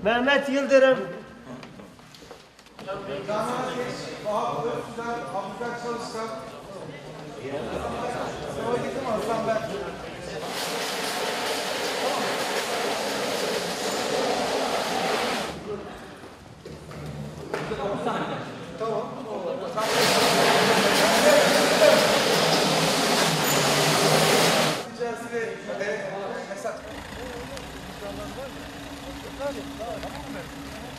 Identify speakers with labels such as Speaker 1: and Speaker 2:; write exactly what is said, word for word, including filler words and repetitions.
Speaker 1: Mehmet Yıldırım.
Speaker 2: Canan Ateş, Vahap Öztürk, Abdülkadir Çalışkan. Sonra gittim Aslan ben. Tamam. İçerisinde evet, mesaj. Tamam mı?